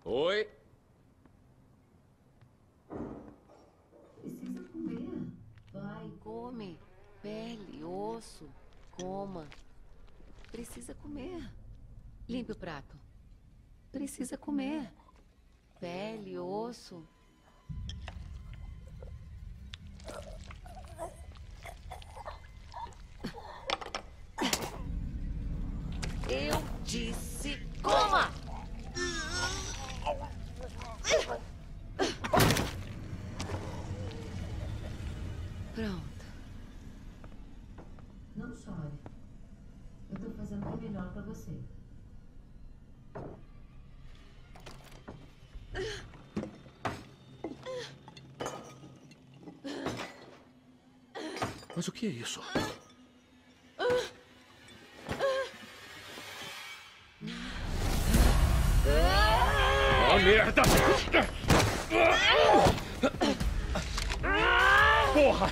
Oi? Precisa comer. Vai, come. Pele, osso. Coma. Precisa comer. Limpe o prato. Precisa comer. Pele, osso. Eu disse coma! Pronto. Não chore. Eu tô fazendo o que é melhor pra você. Mas o que é isso? Oh, merda! Porra!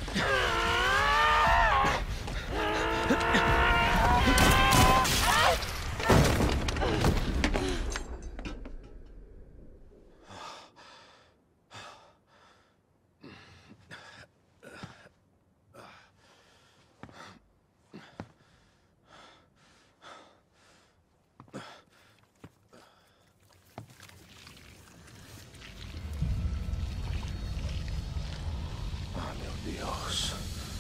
Ah, meu Deus.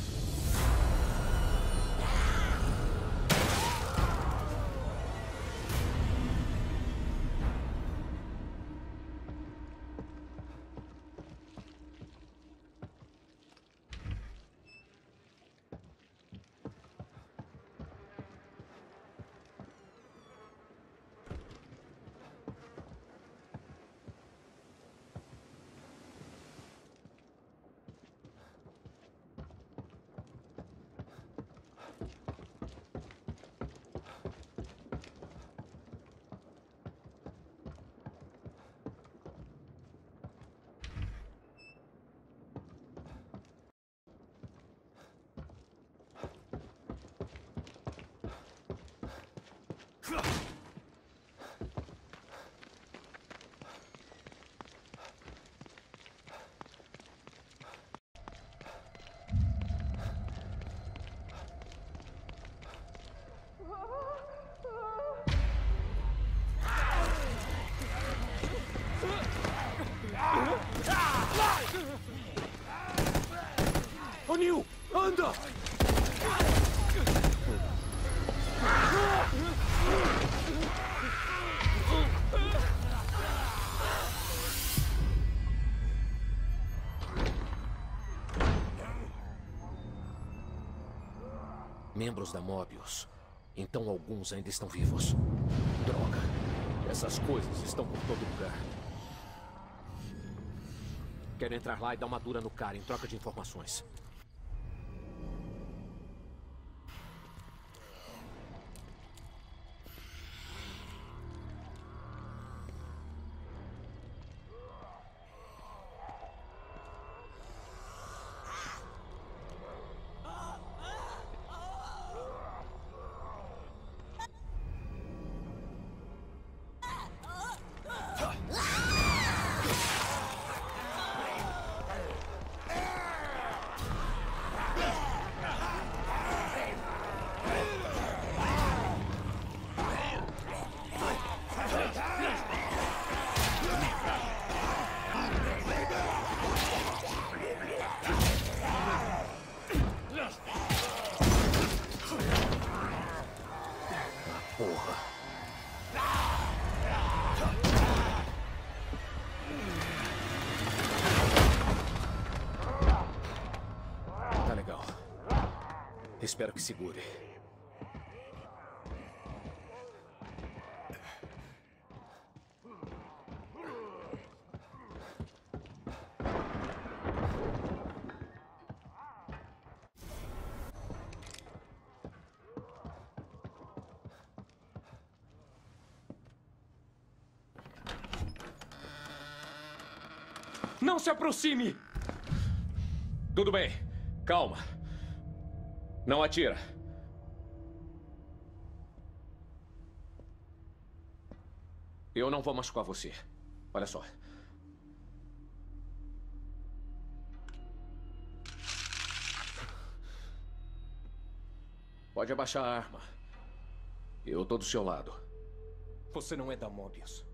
Ô, Neil! Anda! Membros da Mobius. Então alguns ainda estão vivos. Droga. Essas coisas estão por todo lugar. Quero entrar lá e dar uma dura no cara em troca de informações. Porra. Tá legal. Espero que segure. Não se aproxime! Tudo bem. Calma. Não atira. Eu não vou machucar você. Olha só. Pode abaixar a arma. Eu tô do seu lado. Você não é da Mobius.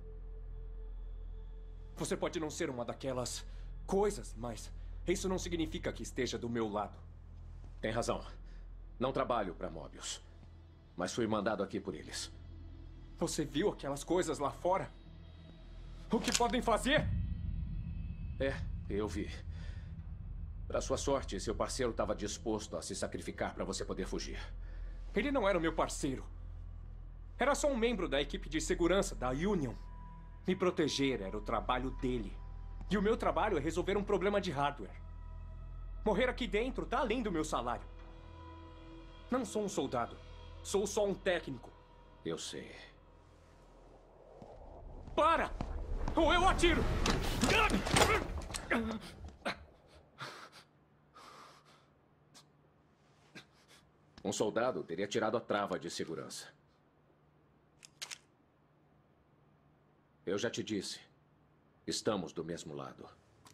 Você pode não ser uma daquelas coisas, mas isso não significa que esteja do meu lado. Tem razão. Não trabalho para Mobius. Mas fui mandado aqui por eles. Você viu aquelas coisas lá fora? O que podem fazer? É, eu vi. Para sua sorte, seu parceiro estava disposto a se sacrificar para você poder fugir. Ele não era o meu parceiro. Era só um membro da equipe de segurança da Union. Me proteger era o trabalho dele. E o meu trabalho é resolver um problema de hardware. Morrer aqui dentro tá além do meu salário. Não sou um soldado. Sou só um técnico. Eu sei. Para! Ou eu atiro! Um soldado teria tirado a trava de segurança. Eu já te disse. Estamos do mesmo lado.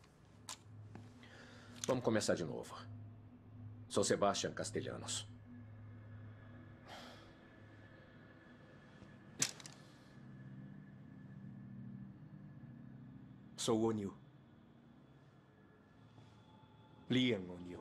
Vamos começar de novo. Sou Sebastian Castellanos. Sou O'Neill. Liam O'Neill.